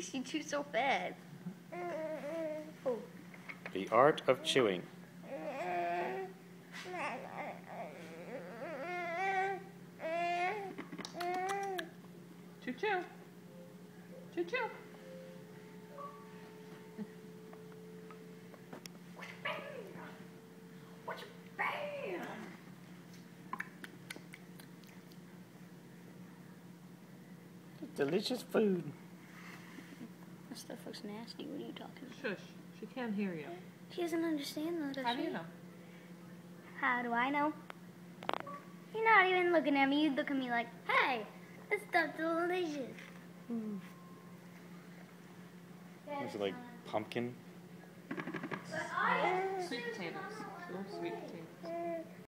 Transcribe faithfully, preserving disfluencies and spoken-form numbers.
She chews so fast. Oh. The art of chewing. Choo choo. Choo choo. Delicious food. That stuff looks nasty. What are you talking about? Shush. She can't hear you. She doesn't understand though, does How she? do you know? How do I know? You're not even looking at me. You look at me like, hey, this stuff's delicious. Mm. Is it like pumpkin? Sweet potatoes. Little sweet potatoes.